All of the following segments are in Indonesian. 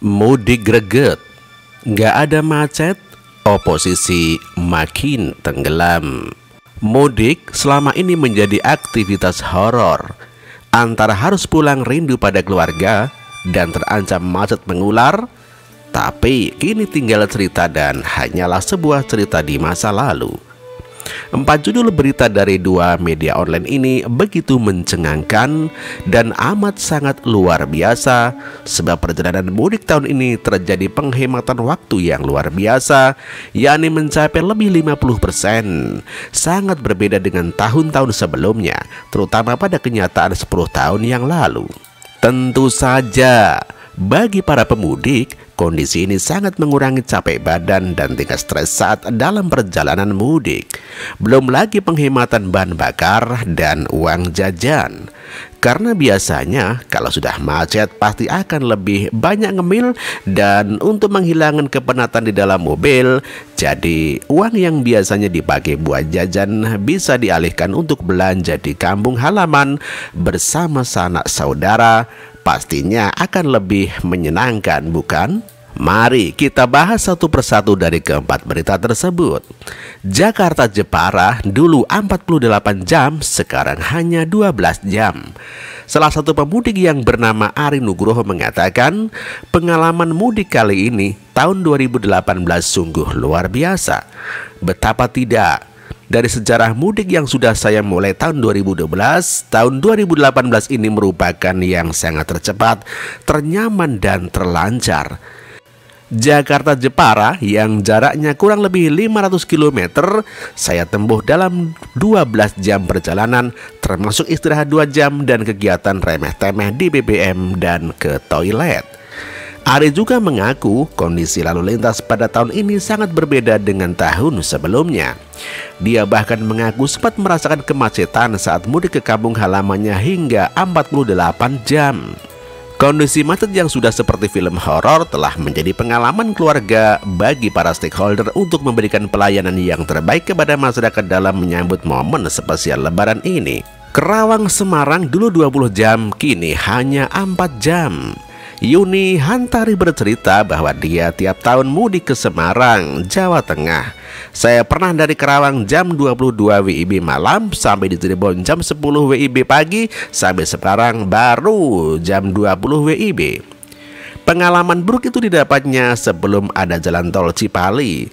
Mudik greget, nggak ada macet, oposisi makin tenggelam. Mudik selama ini menjadi aktivitas horor, antara harus pulang rindu pada keluarga dan terancam macet mengular. Tapi kini tinggal cerita dan hanyalah sebuah cerita di masa lalu. 4 judul berita dari 2 media online ini begitu mencengangkan dan amat sangat luar biasa, sebab perjalanan mudik tahun ini terjadi penghematan waktu yang luar biasa, yakni mencapai lebih 50%. Sangat berbeda dengan tahun-tahun sebelumnya, terutama pada kenyataan 10 tahun yang lalu. Tentu saja bagi para pemudik, kondisi ini sangat mengurangi capek badan dan tingkat stres saat dalam perjalanan mudik. Belum lagi penghematan bahan bakar dan uang jajan. Karena biasanya kalau sudah macet pasti akan lebih banyak ngemil, dan untuk menghilangkan kepenatan di dalam mobil, jadi uang yang biasanya dipakai buat jajan bisa dialihkan untuk belanja di kampung halaman bersama sanak saudara. Pastinya akan lebih menyenangkan, bukan? Mari kita bahas satu persatu dari keempat berita tersebut. Jakarta Jepara dulu 48 jam, sekarang hanya 12 jam. Salah satu pemudik yang bernama Ari Nugroho mengatakan, pengalaman mudik kali ini tahun 2018 sungguh luar biasa. Betapa tidak? Dari sejarah mudik yang sudah saya mulai tahun 2012, tahun 2018 ini merupakan yang sangat tercepat, ternyaman dan terlancar. Jakarta Jepara yang jaraknya kurang lebih 500 km, saya tempuh dalam 12 jam perjalanan, termasuk istirahat 2 jam dan kegiatan remeh-temeh di BBM dan ke toilet. Ari juga mengaku kondisi lalu lintas pada tahun ini sangat berbeda dengan tahun sebelumnya. Dia bahkan mengaku sempat merasakan kemacetan saat mudik ke kampung halamannya hingga 48 jam. Kondisi macet yang sudah seperti film horor telah menjadi pengalaman keluarga bagi para stakeholder untuk memberikan pelayanan yang terbaik kepada masyarakat dalam menyambut momen spesial Lebaran ini. Kerawang Semarang dulu 20 jam, kini hanya 4 jam. Yuni Hantari bercerita bahwa dia tiap tahun mudik ke Semarang, Jawa Tengah. Saya pernah dari Kerawang jam 22 WIB malam sampai di Cirebon jam 10 WIB pagi, sampai sekarang baru jam 20 WIB. Pengalaman buruk itu didapatnya sebelum ada jalan tol Cipali.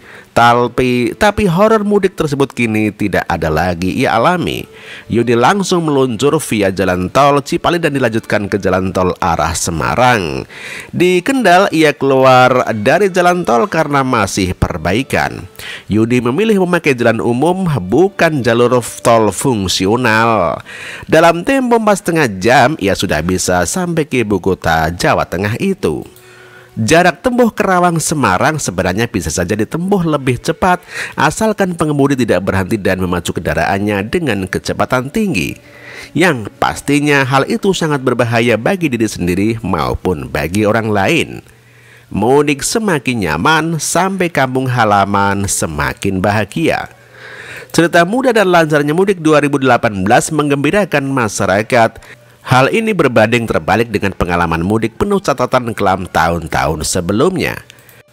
Tapi horor mudik tersebut kini tidak ada lagi ia alami. Yudi langsung meluncur via jalan tol Cipali dan dilanjutkan ke jalan tol arah Semarang. Di Kendal ia keluar dari jalan tol karena masih perbaikan. Yudi memilih memakai jalan umum, bukan jalur tol fungsional. Dalam tempo 4,5 jam ia sudah bisa sampai ke ibu kota Jawa Tengah itu. Jarak tempuh Kerawang Semarang sebenarnya bisa saja ditempuh lebih cepat asalkan pengemudi tidak berhenti dan memacu kendaraannya dengan kecepatan tinggi. Yang pastinya hal itu sangat berbahaya bagi diri sendiri maupun bagi orang lain. Mudik semakin nyaman, sampai kampung halaman semakin bahagia. Cerita mudah dan lancarnya mudik 2018 menggembirakan masyarakat. Hal ini berbanding terbalik dengan pengalaman mudik penuh catatan kelam tahun-tahun sebelumnya.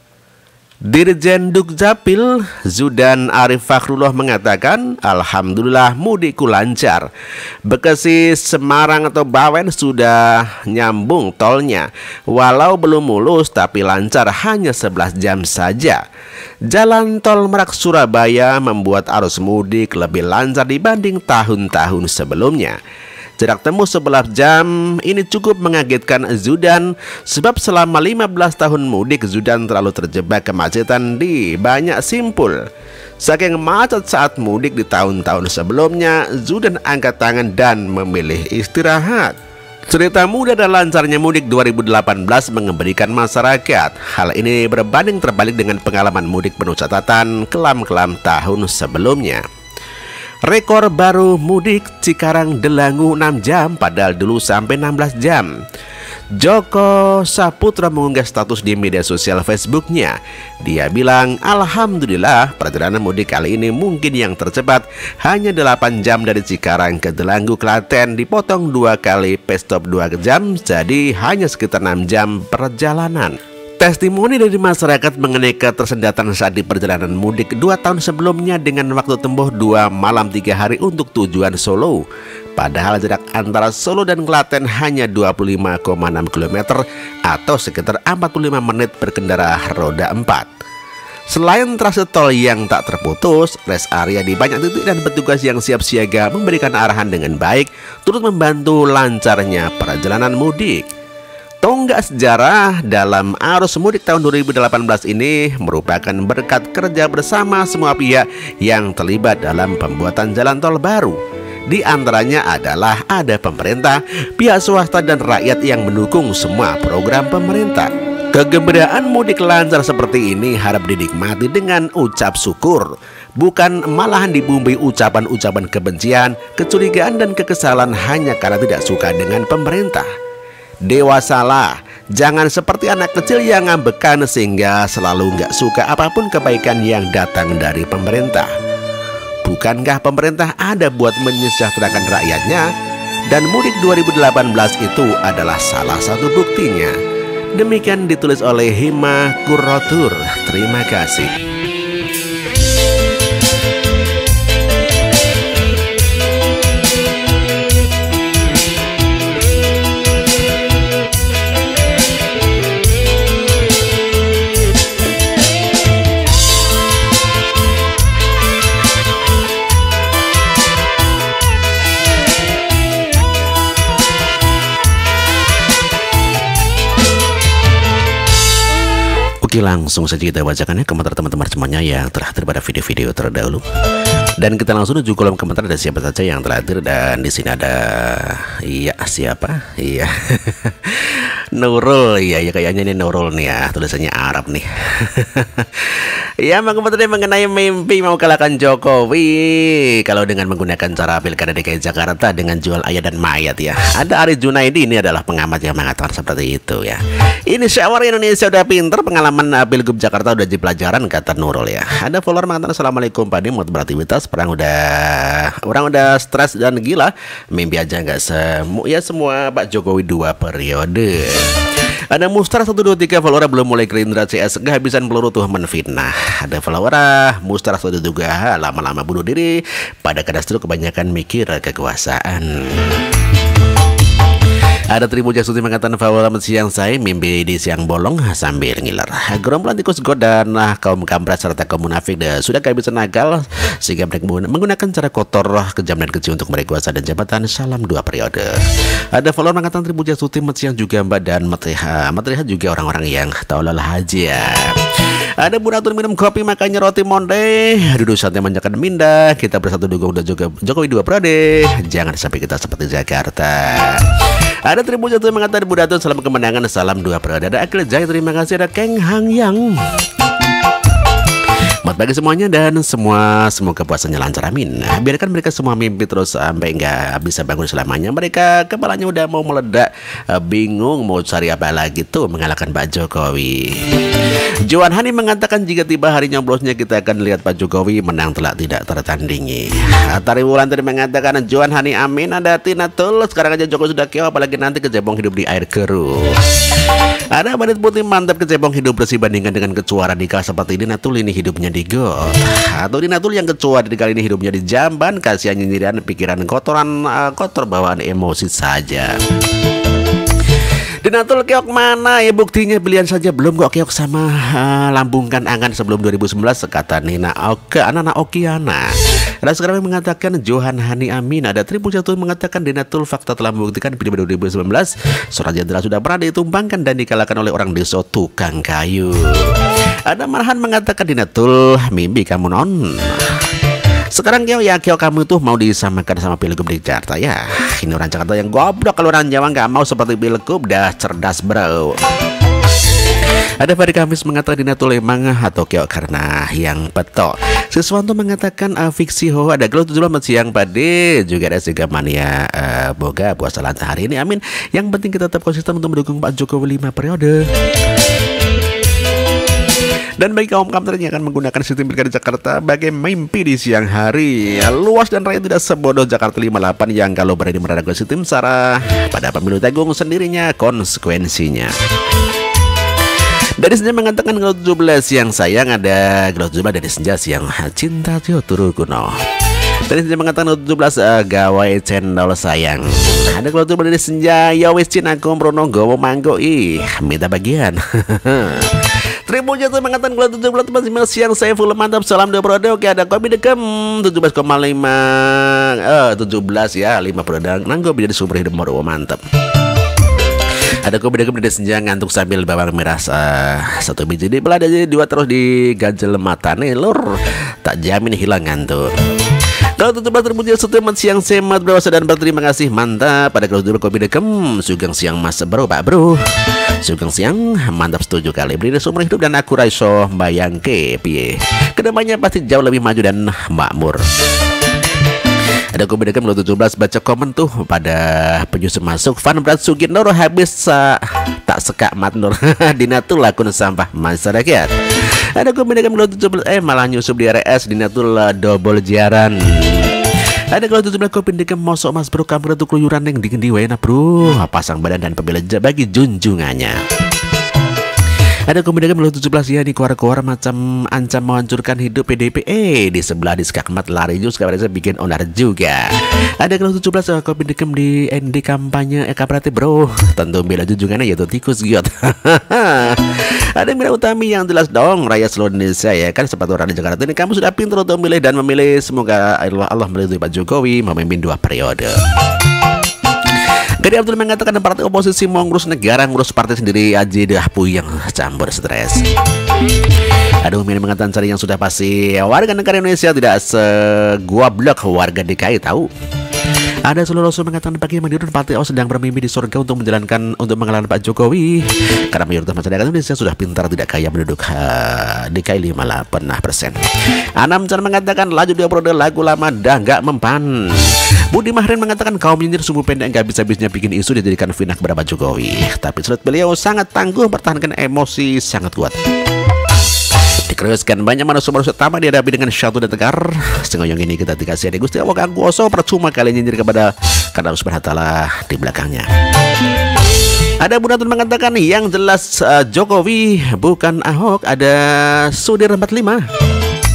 Dirjen Dukcapil Zudan Arif Fakhrullah mengatakan, alhamdulillah mudikku lancar. Bekasi, Semarang atau Bawen sudah nyambung tolnya. Walau belum mulus tapi lancar, hanya 11 jam saja. Jalan tol Merak Surabaya membuat arus mudik lebih lancar dibanding tahun-tahun sebelumnya. Jarak tempuh 11 jam ini cukup mengagetkan Zudan, sebab selama 15 tahun mudik Zudan terlalu terjebak kemacetan di banyak simpul. Saking macet saat mudik di tahun-tahun sebelumnya, Zudan angkat tangan dan memilih istirahat. Cerita mudah dan lancarnya mudik 2018 mengembalikan masyarakat. Hal ini berbanding terbalik dengan pengalaman mudik penuh catatan kelam-kelam tahun sebelumnya. Rekor baru mudik Cikarang Delangu 6 jam, padahal dulu sampai 16 jam. Joko Saputra mengunggah status di media sosial Facebooknya. Dia bilang, alhamdulillah perjalanan mudik kali ini mungkin yang tercepat, hanya 8 jam dari Cikarang ke Delanggu, Klaten, dipotong 2 kali pit stop 2 jam, jadi hanya sekitar 6 jam perjalanan. Testimoni dari masyarakat mengenai ketersendatan saat di perjalanan mudik 2 tahun sebelumnya dengan waktu tempuh 2 malam 3 hari untuk tujuan Solo. Padahal jarak antara Solo dan Klaten hanya 25,6 km atau sekitar 45 menit berkendara roda 4. Selain trase tol yang tak terputus, rest area di banyak titik dan petugas yang siap siaga memberikan arahan dengan baik, turut membantu lancarnya perjalanan mudik. Tonggak sejarah dalam arus mudik tahun 2018 ini merupakan berkat kerja bersama semua pihak yang terlibat dalam pembuatan jalan tol baru. Di antaranya adalah ada pemerintah, pihak swasta dan rakyat yang mendukung semua program pemerintah. Kegembiraan mudik lancar seperti ini harap dinikmati dengan ucap syukur, bukan malahan dibumbui ucapan-ucapan kebencian, kecurigaan dan kekesalan hanya karena tidak suka dengan pemerintah. Dewasalah, jangan seperti anak kecil yang ngambekan sehingga selalu nggak suka apapun kebaikan yang datang dari pemerintah. Bukankah pemerintah ada buat menyejahterakan rakyatnya? Dan mudik 2018 itu adalah salah satu buktinya. Demikian ditulis oleh Hima Kurotur. Terima kasih. Oke, langsung saja kita bacakan ya komentar teman-teman semuanya yang telah hadir pada video-video terdahulu. Dan kita langsung menuju kolom komentar ada siapa saja yang telah hadir. Dan di sini ada siapa? Iya. Nurul, ya kayaknya ini Nurul nih ya, tulisannya Arab nih. Ya, komentarnya mengenai mimpi mau kalahkan Jokowi kalau dengan menggunakan cara pilkada DKI Jakarta dengan jual ayat dan mayat ya. Ada Ari Junaidi, ini adalah pengamat yang mengatakan seperti itu ya. Ini syawar Indonesia udah pinter, pengalaman Pilgub Jakarta udah jadi pelajaran, kata Nurul ya. Ada follower mengatakan Assalamualaikum Pak Dim, beraktivitas orang udah stres dan gila, mimpi aja nggak semua Pak Jokowi 2 periode. Ada Mustar 123 follower belum mulai Gerindra CS kehabisan peluru tuh menfitnah. Ada follower Mustar 1 juga lama-lama bunuh diri pada kadastru kebanyakan mikir kekuasaan. Ada Tribu Jasuti mengatakan bahwa siang saya mimpi di siang bolong sambil ngiler. Gerombolan tikus god dan kaum kampret serta kaum munafik sudah kehabisan akal sehingga mereka menggunakan cara kotor, kejam dan keji untuk meraih kuasa dan jabatan. Salam 2 periode. Ada follower mengatakan Tribu Jasuti siang juga Mbak dan Matriha juga orang-orang yang tolol aja. Ada Buratur minum kopi makanya roti monde. Duduk saatnya menjakan minda. Kita bersatu dukung dan juga Jokowi 2 periode. Jangan sampai kita seperti Jakarta. Ada Tribu Jatuh mengatakan Buratur salam kemenangan, salam 2 periode. Ada Akil Jaya, terima kasih. Ada Keng Hang Yang. Selamat pagi semuanya dan semoga puasanya lancar, amin. Biarkan mereka semua mimpi terus sampai nggak bisa bangun selamanya. Mereka kepalanya udah mau meledak, bingung mau cari apa lagi tuh mengalahkan Pak Jokowi. Johan Hani mengatakan jika tiba hari nyoblosnya kita akan lihat Pak Jokowi menang telak tidak tertandingi. Atari Wulandari mengatakan Johan Hani amin. Ada Tina Tul, sekarang aja Jokowi sudah keo apalagi nanti kecebong hidup di air keruh. Ada Bandit Putih mantap kecebong hidup bersih bandingkan dengan kecoa radikal seperti ini. Natul ini hidupnya di got, atau di Natul yang kecoa radikal ini hidupnya di jamban, kasihan nyinyiran pikiran kotor bawaan emosi saja. Dinatul keok mana ya, buktinya pilihan saja belum kok keok sama lambungkan angan sebelum 2019 kata Nina anak Okiana. Dan sekarang mengatakan Johan Hani amin. Ada Tribu Jatuh mengatakan Dinatul fakta telah membuktikan pilpres 2019 seorang jenderal sudah pernah ditumbangkan dan dikalahkan oleh orang desa tukang kayu. Ada Marhan mengatakan Dinatul mimpi kamu non. Sekarang keo kamu tuh mau disamakan sama Pilgub di Jakarta ya. Ini orang Jakarta yang goblok, kalau orang Jawa nggak mau seperti Pilgub, dah cerdas bro. Ada Fahri Kamis mengatakan Dinatul emang atau keo karena yang petok. Siswanto mengatakan fiksi ho. Ada Gelo 17 siang pade. Juga ada Siga Mania boga puasa lancar hari ini amin. Yang penting kita tetap konsisten untuk mendukung Pak Jokowi 5 periode. Dan bagi kaum kampret yang akan menggunakan sistem pilkada Jakarta sebagai mimpi di siang hari, luas dan rakyat tidak sebodoh Jakarta 58 yang kalau berani menerapkan sistem SARA pada pemilu tanggung sendirinya konsekuensinya. Dari Senja mengatakan kalau 17 yang sayang, ada kalau 17 dari Senja yang cinta turu kuno. Dari Senja mengatakan 17 gawai cendol sayang. Ada kalau 17 dari Senja, ya wis cin aku mrono gowo manggo minta bagian. Tribu Jatuh mengatakan kalau 17 tempat siang saya full mantap, salam 2 periode. Oke, ada kopi dekem 17,5 17 ya 5 periode nanggo jadi sumber hidup moro mantap. Ada kopi dekem dari Senja ngantuk sambil bawang merah 1 biji dibelah jadi 2 terus diganjel mata nih lur, tak jamin hilang ngantuk. Kalau 17 terpuji setelah siang semat berwasa dan berterima kasih mantap. Pada kalau 17 kopi dekem sugang siang mas bro pak bro, sugang siang mantap 7 kali beri sumber hidup dan aku raiso bayang ke piye kedepannya pasti jauh lebih maju dan makmur. Ada kopi dekem 17 baca komen tuh pada penyusun masuk Van Berat Sugindoro habis tak sekak matnur dinatul akun sampah masyarakat. Ada kopi dekem 17 malah nyusup di RS dinatul double jaran. Ada kalau 17 kopi dekem mosok mas bro kampung itu keluyuran yang dingin di wena bro, pasang badan dan pembela bagi junjungannya. Ada kombinasi belum 17 ya di kuar-kuar macam ancam menghancurkan hidup PDP. Di sebelah di skakmat lari juga kabarnya bikin onar juga. Ada kalau 17 kombinasi di ND kampanye kabarnya bro. Tentu bela junjungannya yaitu tikus giot. Ada Mira Utami yang jelas dong rakyat seluruh Indonesia ya kan sepatu orang di Jakarta ini kamu sudah pintar untuk memilih dan memilih, semoga Allah meridhoi Pak Jokowi memimpin 2 periode. Gadi Abdul mengatakan partai oposisi mau ngurus negara, ngurus partai sendiri aja dah puyeng campur stres. Aduh, ini mengatakan cari yang sudah pasti warga negara Indonesia tidak seguablok warga DKI tahu. Ada seluruh Rasul mengatakan pagi Madiun partai O sedang bermimpi di surga untuk mengalahkan Pak Jokowi karena mayoritas masyarakat Indonesia sudah pintar tidak kaya penduduk DKI 58%. Anam Chan mengatakan laju 2 periode lagu lama dah nggak mempan. Budi Mahren mengatakan kaum nyinyir sumbu pendek nggak bisa-bisanya bikin isu dijadikan fitnah kepada Pak Jokowi, tapi surat beliau sangat tangguh pertahankan emosi sangat kuat. Dikeruaskan banyak manusia-manusia utama dihadapi dengan syatu dan tegar. Sengoyong ini kita dikasih ada Gusti Allah Kang Kuoso, percuma kalian nyinyir kepada karena Subhanahu wa taala di belakangnya. Ada Bunatun mengatakan yang jelas Jokowi bukan Ahok. Ada Sudir 45.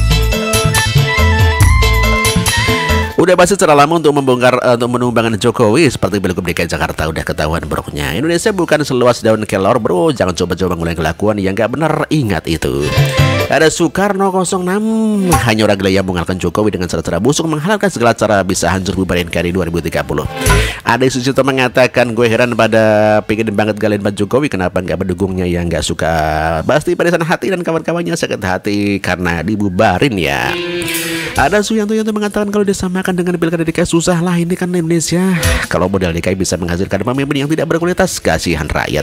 Udah pasti secara lama untuk membongkar untuk menumbangkan Jokowi seperti Pilgub DKI Jakarta udah ketahuan broknya. Indonesia bukan seluas daun kelor bro, jangan coba-coba mulai kelakuan yang gak benar, ingat itu. Ada Soekarno 06, hanya orang gila yang mengalahkan Jokowi dengan cara-cara busuk, menghalalkan segala cara bisa hancur bubar NKRI 2030. Ada Sucipto mengatakan gue heran pada pengen banget galian Pak Jokowi, kenapa nggak mendukungnya yang nggak suka pasti pada hati dan kawan-kawannya sakit hati karena dibubarin ya. Ada Suyanto mengatakan kalau disamakan dengan pilkada DKI susah lah, ini kan Indonesia. Kalau modal DKI bisa menghasilkan pemimpin yang tidak berkualitas, kasihan rakyat.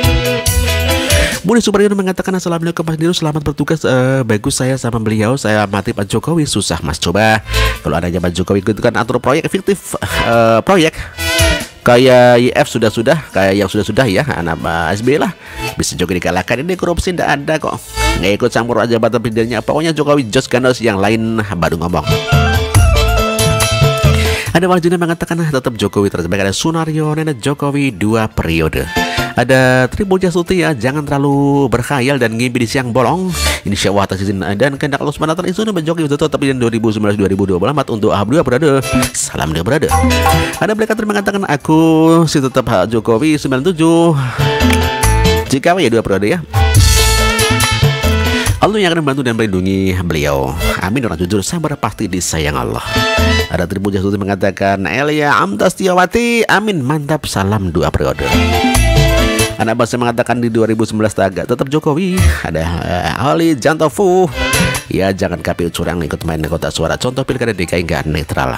Budi Supriyono mengatakan assalamualaikum Mas Diru, selamat bertugas. Bagus saya sama beliau, saya amati Pak Jokowi susah Mas. Coba kalau adanya Pak Jokowi itu kan atur proyek fiktif, proyek kayak IF sudah kayak yang sudah ya anak SBY lah bisa Jokowi dikalahkan. Ini korupsi tidak ada kok, nggak ikut campur aja jabatan presidennya. Pokoknya Jokowi jos ganos, yang lain baru ngomong. Ada Waljuna mengatakan tetap Jokowi terbaik. Ada Sunario Nenek Jokowi 2 periode. Ada Tribu Jasuti ya, jangan terlalu berkhayal dan ngimpi di siang bolong. Insya Allah atas izin dan kehendak Allah Subhanahu wa taala itu Jokowi betul tapi 2019-2024 untuk 2 periode. Salam 2 periode. Ada Blekater mengatakan aku sih tetap Jokowi 97 jika ya 2 periode ya. Allah yang akan membantu dan melindungi beliau. Amin. Orang jujur sabar pasti disayang Allah. Ada Tribu Jasuti mengatakan Elia Amtastiawati, amin, mantap, salam 2 periode. Anak bangsa mengatakan di 2019 tetap Jokowi. Ada Ali Jantofu, ya jangan KPU curang ikut main kota suara, contoh pilkada DKI nggak netral.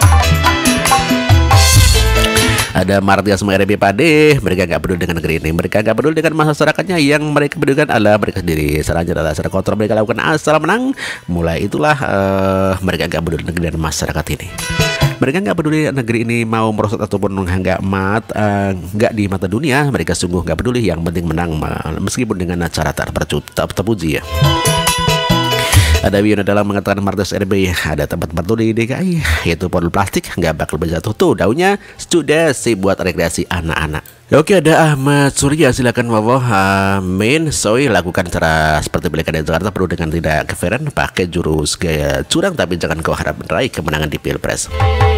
Ada Martias RB Pade, mereka nggak peduli dengan negeri ini, mereka nggak peduli dengan masyarakatnya, yang mereka pedulikan adalah mereka sendiri. Sarannya adalah secara kontrol mereka lakukan asal menang. Mulai itulah mereka nggak peduli negeri dan masyarakat ini. Mereka nggak peduli negeri ini mau merosot ataupun nggak di mata dunia. Mereka sungguh nggak peduli, yang penting menang meskipun dengan cara tak terpuji ya. Ada Wiono dalam mengatakan Martes RB ada tempat batu di DKI, yaitu botol plastik nggak bakal berjatuh tuh daunnya sudah sih buat rekreasi anak-anak. Oke, ada Ahmad Surya, silakan Wawo. Amin. Soy lakukan cara seperti Pilkada Jakarta perlu dengan tidak keferen, pakai jurus gaya curang tapi jangan kau harap meraih kemenangan di Pilpres.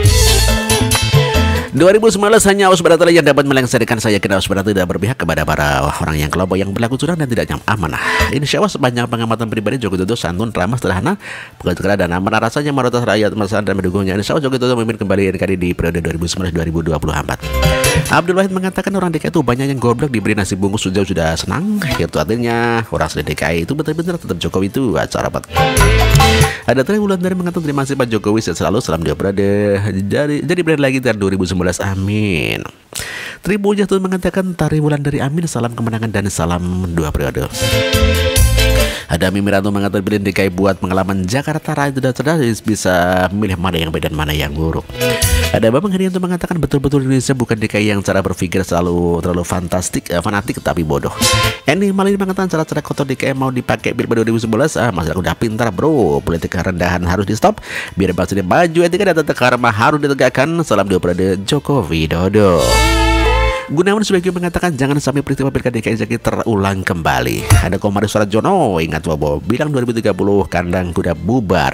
2019 hanya Aus Barata yang dapat melengsarkan. Saya kira Aus Barata tidak berpihak kepada para orang yang kelompok yang berlaku curang dan tidak amanah. Insya Allah sepanjang pengamatan pribadi Joko Widodo santun, ramah, sederhana, pekerja dan amanah, rasanya merotas rakyat masyarakat dan mendukungnya. Insya Allah Joko Widodo memimpin kembali NKRI di periode 2019-2024. Abdul Wahid mengatakan orang DKI itu banyak yang goblok diberi nasi bungkus sudah senang. Itu artinya orang asli DKI itu betul-betul tetap Jokowi itu acara apa. Ada Tri Wulandari mengatakan terima kasih Pak Jokowi sehat selalu, salam dia periode jadi periode lagi tahun 2019. Amin. Tri Bujatun mengatakan Tri Wulandari amin, salam kemenangan dan salam 2 periode. Ada Mimiranto mengatakan pilih DKI buat pengalaman Jakarta, rakyat tidak cerdas bisa memilih mana yang baik dan mana yang buruk. Ada Bambang Herianto mengatakan betul-betul Indonesia bukan DKI yang cara berpikir selalu terlalu fanatik tapi bodoh. Eni Malini mengatakan cara-cara kotor DKI mau dipakai Pilpres 2011. Masyarakat udah pintar bro, politik rendahan harus di stop biar bangsa ini maju, etika dan tata krama harus ditegakkan. Salam 2 periode Joko Widodo. Gunawan Subagio mengatakan jangan sampai peristiwa Pilkada DKI Jakarta terulang kembali. Ada Komaris Jono, ingat Bobo bilang 2030 kandang kuda bubar.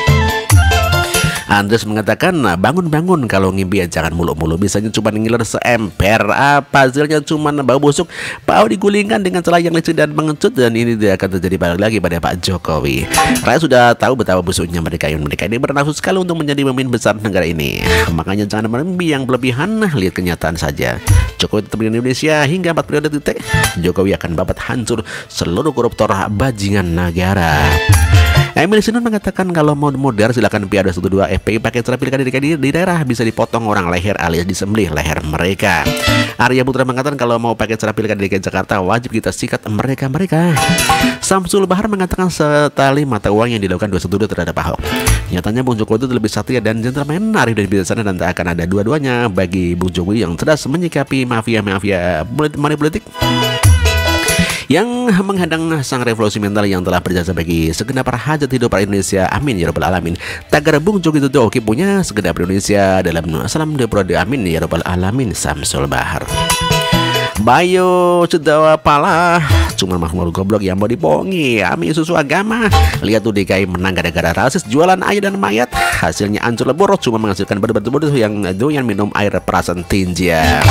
Andres mengatakan bangun-bangun, kalau ngimpi ya jangan mulu-mulu, bisanya cuma ngiler seemper, apa hasilnya cuma bau busuk, bau digulingkan dengan celah yang licin dan mengecut, dan ini tidak akan terjadi balik lagi pada Pak Jokowi. Rakyat sudah tahu betapa busuknya mereka ini bernafsu sekali untuk menjadi pemimpin besar negara ini, makanya jangan bermimpi yang berlebihan, lihat kenyataan saja. Jokowi tetap di Indonesia hingga 4 periode titik. Jokowi akan babat hancur seluruh koruptor bajingan negara. Emil Sinun mengatakan kalau mau modern silakan PA 212 FPI pakai cara pilkada di daerah bisa dipotong orang leher alias disembelih leher mereka. Arya Putra mengatakan kalau mau pakai cara pilkada di Jakarta wajib kita sikat mereka. Samsul Bahar mengatakan setali mata uang yang dilakukan 212 terhadap Ahok. Nyatanya Bung Jokowi itu lebih satria dan gentleman, arif dan bijaksana, dan tak akan ada dua-duanya bagi Bung Jokowi yang cerdas menyikapi mafia money politik yang menghadang sang revolusi mental yang telah berjasa bagi segenap hajat hidup para Indonesia. Amin ya rabbal alamin. Tagar Bung Jokowi itu oke punya segenap Indonesia dalam salam de prode. Amin ya rabbal alamin. Samsul Bahar. Bayo cedawa pala cuma makhluk goblok yang mau dibohongi. Amin susu agama. Lihat tuh DKI menang gara-gara rasis, jualan ayam dan mayat, hasilnya hancur lebur, cuma menghasilkan batu-batu yang minum air perasan tinja.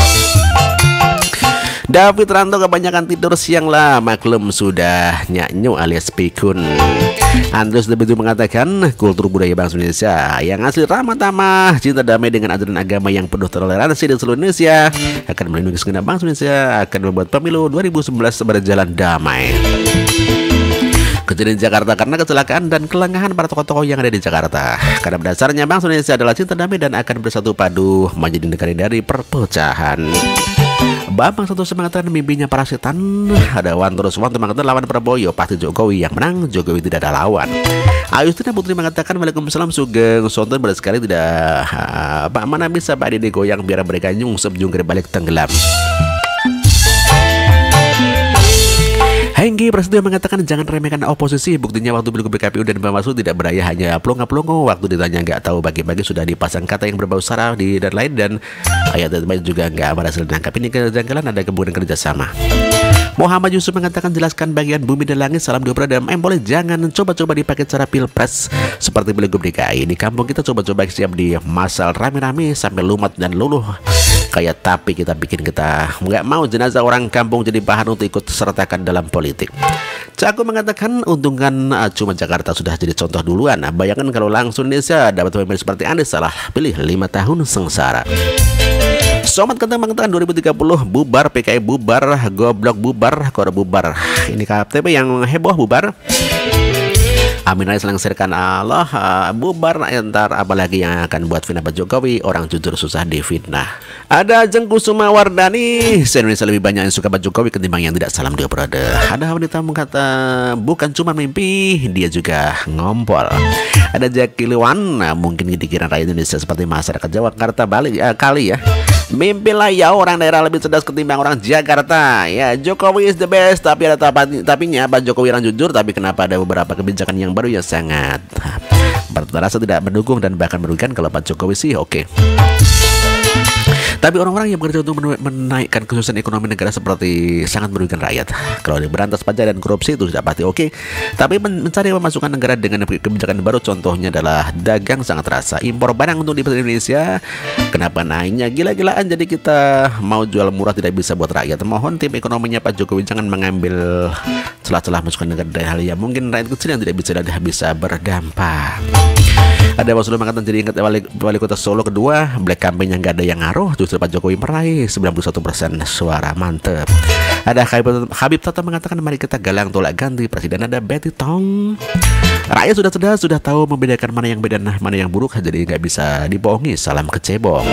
David Ranto kebanyakan tidur siang lah, maklum sudah nyanyu alias pikun. Andrews lebih mengatakan kultur budaya bangsa Indonesia yang asli ramah tamah, cinta damai dengan ajaran agama yang penuh toleransi di seluruh Indonesia akan melindungi segenap bangsa Indonesia, akan membuat pemilu 2019 berjalan damai. Kejadian Jakarta karena kecelakaan dan kelengahan para tokoh-tokoh yang ada di Jakarta. Karena dasarnya bangsa Indonesia adalah cinta damai dan akan bersatu padu menjadi negara dari perpecahan. Bambang Santoso mengatakan mimpinya para setan. Ada Wanterus mengatakan lawan Prabowo pasti Jokowi yang menang, Jokowi tidak ada lawan. Ayustina Putri mengatakan Waalaikumsalam Sugeng Sonton berat sekali tidak mana bisa Pak Dede goyang biar mereka nyungsep jungkir balik tenggelam. Hengki Prasetyo mengatakan jangan remehkan oposisi. Buktinya waktu Pilgub BKPU dan Bawaslu tidak berdaya, hanya plongo-plongo. Waktu ditanya nggak tahu bagi-bagi sudah dipasang kata yang berbau sara di dan lain, dan ayat lain juga nggak berhasil menangkap. Ini kejanggalan, ada kemungkinan kerjasama. Muhammad Yusuf mengatakan jelaskan bagian bumi dan langit, salam dua dan boleh jangan coba-coba dipakai cara pilpres seperti Pilgub DKI. Di kampung kita coba-coba siap di masal rame-rame sampai lumat dan luluh kayak, tapi kita nggak mau jenazah orang kampung jadi bahan untuk ikut sertakan dalam politik. Caku mengatakan untung kan cuma Jakarta sudah jadi contoh duluan. Bayangkan kalau langsung Indonesia dapat pemimpin seperti Anda, salah pilih 5 tahun sengsara. Somat Kentang mengatakan 2030 bubar, PKI bubar, goblok bubar, kor bubar. Ini KTP yang heboh bubar. Amin Rais langsirkan Allah bubar, entar apalagi yang akan buat fitnah Pak Jokowi, orang jujur susah difitnah. Ada Jengku Sumawardani, se-Indonesia lebih banyak yang suka Pak Jokowi ketimbang yang tidak, salam dua periode. Ada wanita mengata bukan cuma mimpi, dia juga ngompol. Ada Jaki Lewan, mungkin di pikiran rakyat Indonesia seperti masyarakat Jakarta kali ya. Mimpilah ya orang daerah lebih cerdas ketimbang orang Jakarta. Ya, Jokowi is the best, tapi ada tapinya. Pak Jokowi yang jujur, tapi kenapa ada beberapa kebijakan yang baru yang sangat terasa tidak mendukung dan bahkan merugikan. Kalau Pak Jokowi sih oke. Tapi orang-orang yang bekerja untuk menaikkan kesusahan ekonomi negara seperti sangat merugikan rakyat. Kalau diberantas pajak dan korupsi itu sudah pasti oke. Tapi mencari pemasukan negara dengan kebijakan baru, contohnya adalah dagang sangat terasa. Impor barang untuk di Indonesia kenapa naiknya gila-gilaan. Jadi kita mau jual murah tidak bisa buat rakyat. Mohon tim ekonominya Pak Jokowi jangan mengambil celah-celah masukan negara dari hal yang mungkin rakyat kecil yang tidak bisa berdampak. Ada Mas mengatakan jadi ingat wali kota Solo kedua, black campaign yang gak ada yang ngaruh, justru Pak Jokowi meraih 91% suara, mantep. Ada Habib Tata mengatakan mari kita galang tolak ganti presiden. Ada Betty Tong, rakyat sudah cerdas, sudah tahu membedakan mana yang benar mana yang buruk, jadi nggak bisa dibohongi, salam kecebong.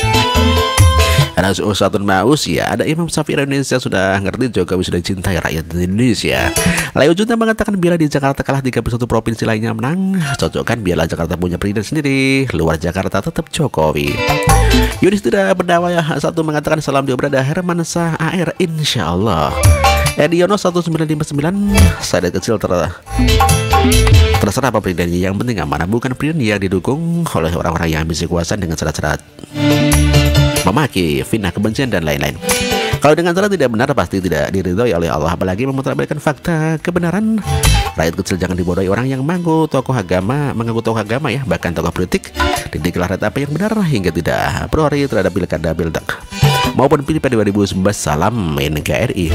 Ada Usatun Maus ya, ada Imam Syafi'i Indonesia sudah ngerti Jokowi sudah cintai rakyat Indonesia. Layu Junta mengatakan bila di Jakarta kalah 31 provinsi lainnya menang, cocokkan biarlah Jakarta punya presiden sendiri, luar Jakarta tetap Jokowi. Yudhistira Berdawaya satu mengatakan salam jauh berada Herman Sah AR insya Allah. Ediono 1959 saya dari kecil terserah apa presidennya, yang penting amanah, bukan presiden yang didukung oleh orang-orang yang ambisi kuasa dengan syarat-syarat memaki, fitnah, kebencian dan lain-lain. Kalau dengan cara tidak benar pasti tidak diridhoi oleh Allah, apalagi memutarbalikan fakta kebenaran. Rakyat kecil jangan dibodohi orang yang mengaku tokoh agama ya, bahkan tokoh politik. Didiklah rakyat apa yang benar hingga tidak priori terhadap pilkada pildak maupun pilpres 2019. Salam NKRI.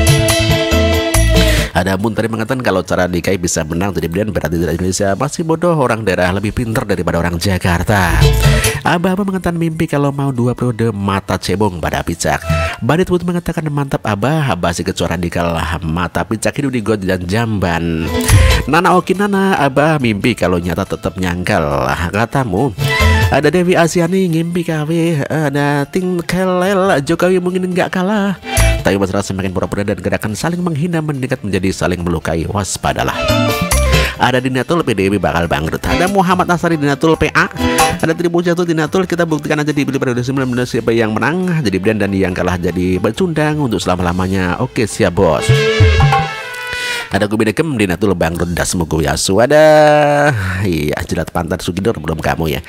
Ada Muntari mengatakan kalau cara DKI bisa menang jadi brand berarti tidak Indonesia masih bodoh, orang daerah lebih pintar daripada orang Jakarta. Abah mengatakan mimpi kalau mau 2 periode mata cebong pada picak. Badit Wood mengatakan mantap Abah sih kecuali radikal mata picak hidup di God dan Jamban. Nana Okinana Abah mimpi kalau nyata tetap nyangkal katamu. Ada Dewi Asiani ngimpi KW. Ada Ting Kelel Jokowi mungkin nggak kalah, tapi masyarakat semakin pura-pura dan gerakan saling menghina meningkat menjadi saling melukai, waspadalah. Ada Dinatul PDIP bakal bangkrut. Ada Muhammad Nasari Dinatul PA. Ada Tribu Jatuh Dinatul, kita buktikan aja di Pilpres 2019 siapa yang menang jadi brand dan yang kalah jadi pecundang untuk selama-lamanya. Oke siap bos. Ada Gubinekem Dinatul bangkrut das mugu yasu. Ada iya jelat pantat Sugidor belum kamu ya.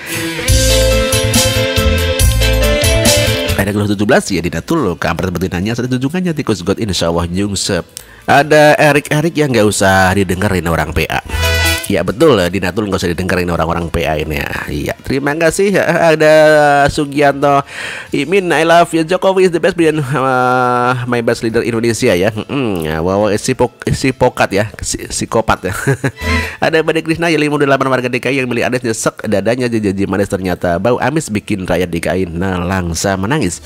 Ada Geluh 17 ya Dinatul kampret betinanya ada tunjungannya tikus god insya Allah nyungsep. Ada Erik yang nggak usah didengerin orang PA. Ya betul, Dinatul nggak usah didengerin orang-orang PA ini ya. Iya, terima kasih. Ada Sugianto Imin, I love you, Jokowi is the best president, my best leader Indonesia ya. Wow, psikopat ya. Ada Bade Krishna ya 58 warga DKI yang milih Anies nyesek dadanya janji manis ternyata bau amis bikin rakyat DKI nelangsa menangis.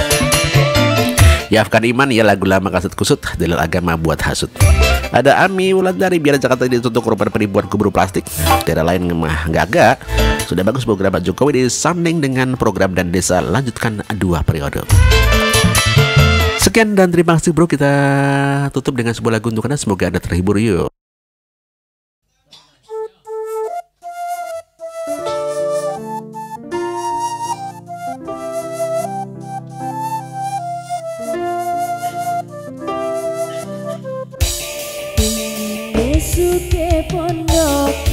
Yafkan Iman ya lagu lama kasut kusut dalil agama buat hasut. Ada Ami Wulandari biar Jakarta ditutup korban penipuan kubur plastik. Daerah lain mah gak. Sudah bagus program Pak Jokowi disanding dengan program dan desa lanjutkan 2 periode. Sekian dan terima kasih bro, kita tutup dengan sebuah lagu untuk Anda, semoga Anda terhibur yuk. Suke pondok